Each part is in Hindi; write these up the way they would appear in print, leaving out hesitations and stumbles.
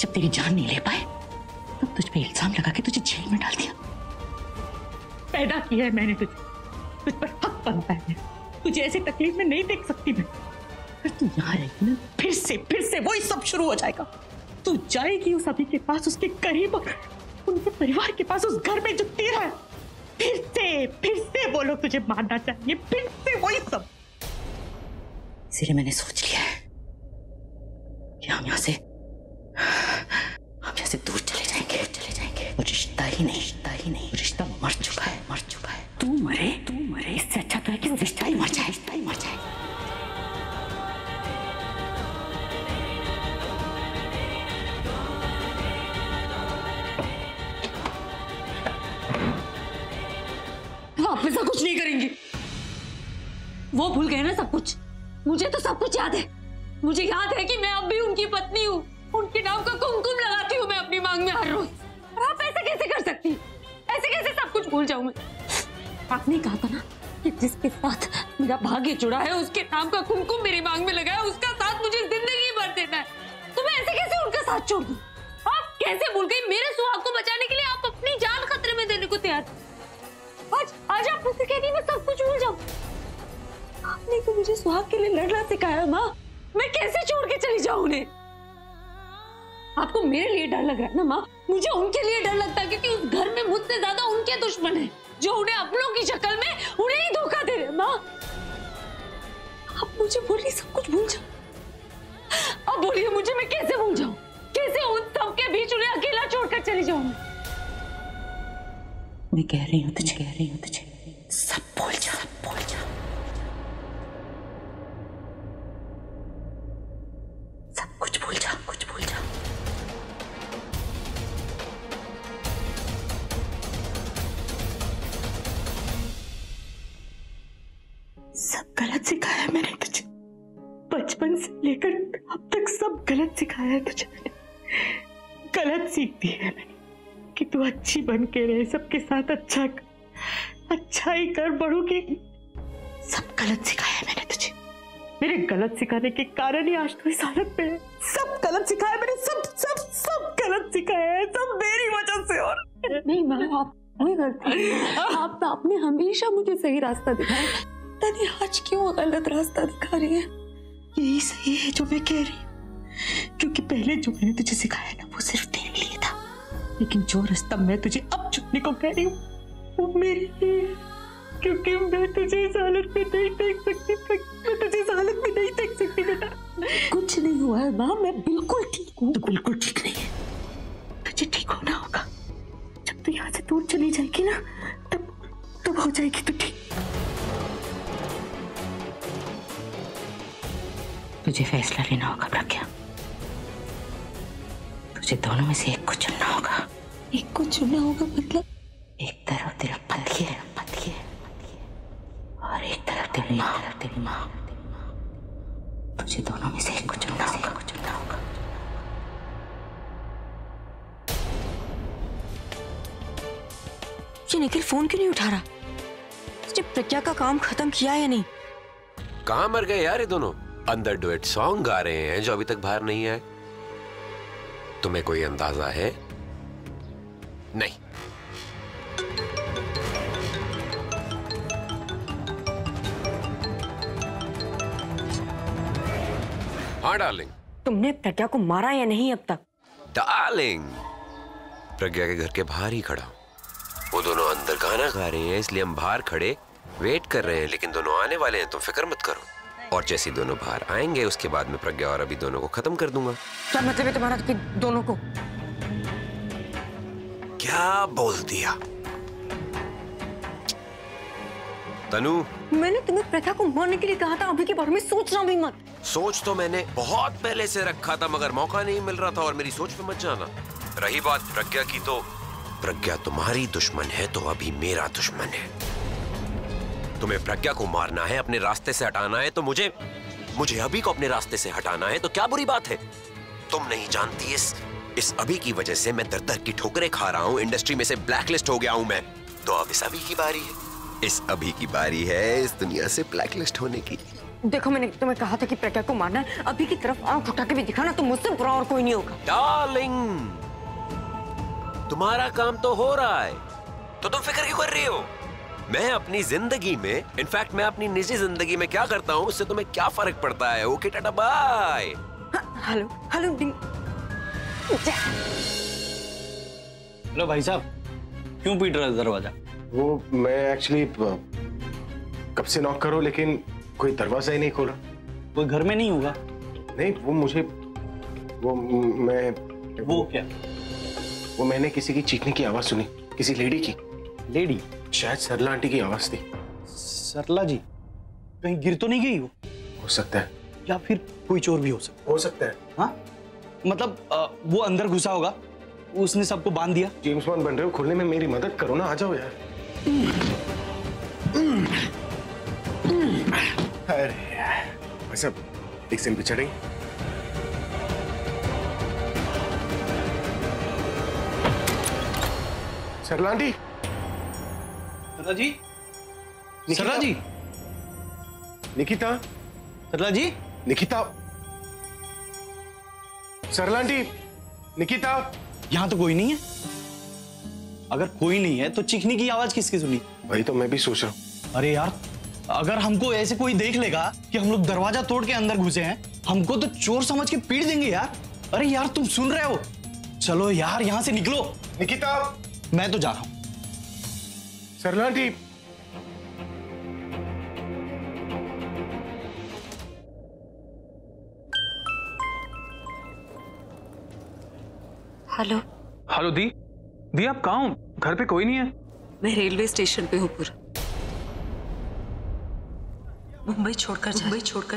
जब तेरी जान नहीं ले पाए तो तुझ पे इल्जाम लगा के तुझे जेल में डाल दिया। पैदा किया है मैंने तुझे, तुझ पर हक बनता है। तुझे ऐसी तकलीफ में नहीं देख सकती मैं। अगर तू यहाँ रहेगी ना फिर से वही सब शुरू हो जाएगा। तू जाएगी उस अभी के पास, उसके करीब, उनके परिवार के पास, उस घर में जो तेरा है। फिर से वो लोग तुझे मारना चाहिए, फिर से वही सब। इसलिए मैंने सोच लिया है कि हम यहाँ से दूर चले जाएंगे। वो रिश्ता ही नहीं, रिश्ता मर चुका है। तू मरे इससे अच्छा तो है कि वो रिश्ता ही मर जाए। आप ऐसा कुछ नहीं करेंगी। वो भूल गए ना सब कुछ। मुझे तो सब कुछ याद है। मुझे याद है कि मैं अब भी उनकी पत्नी हूँ। उनके नाम का कुमकुम लगाती हूँ मैं अपनी मांग में हर रोज। और आप ऐसे कैसे कर सकती? ऐसे कैसे सब कुछ भूल जाऊं मैं? आपने कहा था ना कि जिसके साथ मेरा भाग्य जुड़ा है उसके नाम का कुमकुम मेरी मांग में लगा है, उसका साथ मुझे जिंदगी भर देना है। तो मैं ऐसे कैसे उनका साथ छोड़ दूं? आप कैसे भूल गई? मेरे सुहाग को बचाने के लिए आप अपनी जान खतरे में देने को तैयार। आज आप मुझसे कह रही मैं सब कुछ भूल जाऊं। आपने तो मुझे सुहाग के लिए लड़ना सिखाया माँ। मैं कैसे छोड़ के चली जाऊं उन्हें? आपको मेरे लिए डर लग रहा है ना माँ? मुझे उनके लिए डर लगता है क्योंकि उस घर में मुझसे ज्यादा उनके दुश्मन हैं, जो उन्हें अपनों की शक्ल में उन्हें ही धोखा दे रहे। माँ आप मुझे बोलिए सब कुछ भूल जाओ। अब बोलिए मुझे मैं कैसे भूल जाऊं? कैसे उन सबके बीच उन्हें अकेला छोड़कर चली जाऊं? मैं कह रही हूँ तुझे सब भूल जा। सब कुछ भूल जा। सब गलत सिखाया है मैंने तुझे। बचपन से लेकर अब तक सब गलत सिखाया है तुझे मैंने। गलत सीख दी है मैंने कि तू अच्छी बन के रहे, सबके साथ अच्छा ही कर, बड़ों की। सब गलत सिखाया है मैंने तुझे। मेरे गलत सिखाने के कारण ही आज तू इस हालत में है। सब गलत सिखाया मैंने, सब गलत सिखाया है, सब मेरी वजह से। और नहीं माँ आप नहीं करती। आपने हमेशा मुझे सही रास्ता दिखाया, तभी आज क्यों गलत रास्ता दिखा रही है? यही सही है जो मैं कह रही हूँ, क्योंकि पहले जो मैंने तुझे सिखाया ना वो सिर्फ तेरे लिए था, लेकिन जो रास्ता मैं तुझे अब चुनने को कह रही हूँ वो मेरे लिए, क्योंकि मैं तुझे इस हालत में नहीं देख सकती। बेटा कुछ नहीं हुआ है माँ, मैं बिल्कुल ठीक हूँ। तो बिल्कुल ठीक नहीं है। तुझे ठीक होना होगा। जब तू यहाँ से दूर चली जाएगी ना तब हो जाएगी तू ठीक। तुझे फैसला लेना होगा प्रज्ञा। तुझे दोनों में से एक को चुनना होगा। एक को चुनना होगा मतलब? एक तरफ तेरा पति है और एक तरफ तेरी माँ। तुझे दोनों में से एक को चुनना होगा। ये निखिल फोन क्यों नहीं उठा रहा? तुझे प्रज्ञा का काम खत्म किया या नहीं? कहाँ मर गए यार ये दोनों? अंदर डुएट सॉन्ग गा रहे हैं जो अभी तक बाहर नहीं आए। तुम्हें कोई अंदाजा है? नहीं। हाँ डार्लिंग। तुमने प्रज्ञा को मारा या नहीं अब तक? डार्लिंग, प्रज्ञा के घर के बाहर ही खड़ा हूं। वो दोनों अंदर गाना गा रहे हैं इसलिए हम बाहर खड़े वेट कर रहे हैं, लेकिन दोनों आने वाले हैं, तुम फिक्र मत करो। और जैसे दोनों बाहर आएंगे उसके बाद में प्रज्ञा और अभी दोनों को खत्म कर दूंगा। क्या मतलब है तुम्हारा कि दोनों को? क्या बोल दिया तनु? मैंने तुम्हें प्रज्ञा को मारने के लिए कहा था, अभी के बारे में सोचना भी मत। सोच तो मैंने बहुत पहले से रखा था मगर मौका नहीं मिल रहा था, और मेरी सोच पे मत जाना। रही बात प्रज्ञा की, तो प्रज्ञा तुम्हारी दुश्मन है तो अभी मेरा दुश्मन है। तुम्हें प्रज्ञा को मारना है, अपने रास्ते से हटाना है, तो मुझे अभी को अपने रास्ते से हटाना है, तो क्या बुरी बात है? तुम नहीं जानती इस अभी की वजह से मैं दर-दर की ठोकरें खा रहा हूँ, इंडस्ट्री में से ब्लैकलिस्ट हो गया हूँ मैं। तो अब इस अभी की बारी है, इस अभी की बारी है इस दुनिया से ब्लैकलिस्ट होने की। देखो मैंने तुम्हें कहा था कि प्रज्ञा को मारना है, अभी की तरफ आंख उठा के भी दिखाना तो मुझसे बुरा और कोई नहीं होगा। डार्लिंग, तुम्हारा काम तो हो रहा है, तो तुम फिक्र क्यों कर रही हो? मैं अपनी जिंदगी में, इनफैक्ट मैं अपनी निजी जिंदगी में क्या करता हूँ उससे तुम्हें क्या फर्क पड़ता है? Okay tata bye. Hello hello hello भाई साहब, क्यों पीट रहा है दरवाजा? वो मैं एक्चुअली कब से नॉक करो लेकिन कोई दरवाजा ही नहीं खोला। कोई घर में नहीं होगा? नहीं, वो क्या? वो मैंने किसी की चीखने की आवाज सुनी, किसी लेडी की। लेडी? शायद सरला आंटी की आवाज थी। सरला जी? कहीं गिर तो नहीं गई वो? हो सकता है, या फिर कोई चोर भी हो सकता है। हाँ, मतलब वो अंदर घुसा होगा, उसने सबको बांध दिया। जेम्स बॉन्ड बन रहे हो, खुलने में मेरी मदद करो ना, आ जाओ यार। अरे यार, बस अब एक सिम पे चढ़ेंगे। सरला आंटी। सरला जी? सरला जी? निकिता? सरला जी? निकिता? सरला आंटी, निकिता? यहाँ तो कोई नहीं है। अगर कोई नहीं है तो चीखने की आवाज किसकी सुनी? वही तो मैं भी सोच रहा हूँ। अरे यार, अगर हमको ऐसे कोई देख लेगा कि हम लोग दरवाजा तोड़ के अंदर घुसे हैं, हमको तो चोर समझ के पीट देंगे यार। अरे यार, तुम सुन रहे हो? चलो यार, यहाँ से निकलो। निकिता? मैं तो जा रहा हूँ। सरला आंटी। हेलो हेलो दी। दी आप कहाँ हो? घर पे कोई नहीं है? मैं रेलवे स्टेशन पे हूँ पूरा। मुंबई छोड़कर जा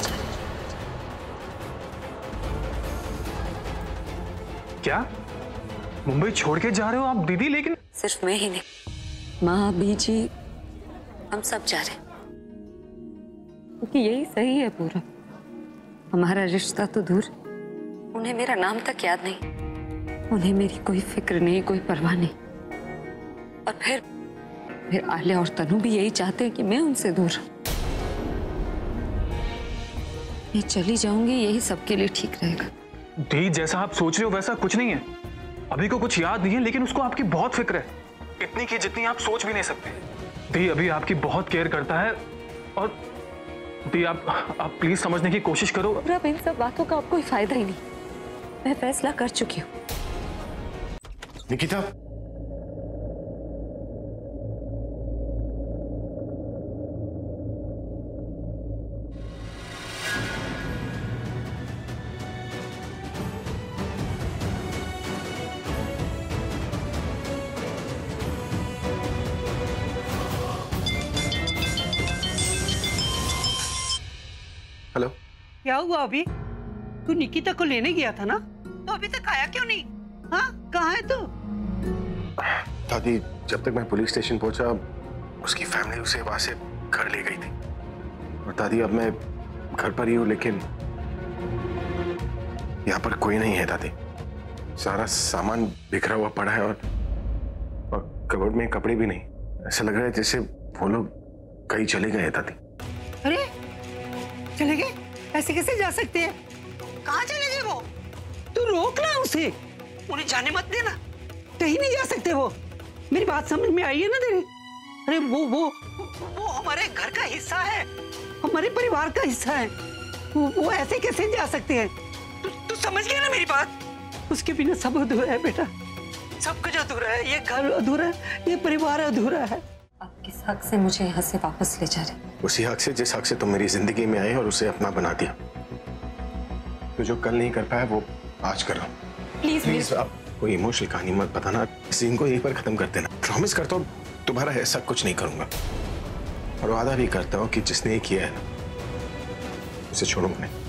क्या मुंबई छोड़ के जा रहे हो आप दीदी? लेकिन सिर्फ मैं ही नहीं, माँ बीजी, हम सब जा रहे हैं, क्योंकि यही सही है पूरा। हमारा रिश्ता तो दूर, उन्हें मेरा नाम तक याद नहीं, उन्हें मेरी कोई फिक्र नहीं, कोई परवाह नहीं। और फिर आलिया और तनु भी यही चाहते हैं कि मैं उनसे दूर रहूं। मैं चली जाऊंगी, यही सबके लिए ठीक रहेगा। दी, जैसा आप सोच रहे हो वैसा कुछ नहीं है। अभी को कुछ याद नहीं है, लेकिन उसको आपकी बहुत फिक्र है, इतनी की जितनी आप सोच भी नहीं सकते। दी अभी आपकी बहुत केयर करता है। और दी आप प्लीज समझने की कोशिश करो। अब इन सब बातों का अब कोई फायदा ही नहीं, मैं फैसला कर चुकी हूँ। निकिता? हेलो। क्या हुआ अभी? तू निकिता को लेने गया था ना, तो अभी तक आया क्यों नहीं? हाँ, कहाँ है तू? दादी, जब तक मैं पुलिस स्टेशन पहुंचा, उसकी फैमिली उसे वहां से घर ले गई थी। और दादी, अब मैं घर पर ही हूँ, लेकिन यहाँ पर कोई नहीं है दादी। सारा सामान बिखरा हुआ पड़ा है और कबर्ड में कपड़े भी नहीं। ऐसा लग रहा है जैसे वो लोग कहीं चले गए हैं दादी। अरे चले गए? ऐसे कैसे जा सकते हैं? कहाँ चले गए वो? तू रोक ना उसे, उन्हें जाने मत देना। कहीं नहीं जा सकते वो। मेरी बात समझ में आई है ना तेरे? अरे वो हमारे घर का हिस्सा है, हमारे परिवार का हिस्सा है। वो ऐसे कैसे जा सकते हैं? तू समझ गया ना मेरी बात? उसके बिना सब अधूरा है बेटा, सब कुछ अधूरा है। ये घर अधूरा है, ये परिवार अधूरा है। आप किस हक से मुझे यहाँ से वापस ले जा रहे? उसी हक से जिस हक से तुम मेरी जिंदगी में आए और उसे अपना बना दिया। तो जो कल नहीं कर पाया वो आज कर रहा हूँ। प्लीज आप कोई इमोशनल कहानी मत बताना, सीन को यहीं पर खत्म कर देना। प्रॉमिस करता हूँ दोबारा ऐसा कुछ नहीं करूंगा। और वादा भी करता हूँ कि जिसने ये किया है ना, उसे छोड़ूंगा नहीं।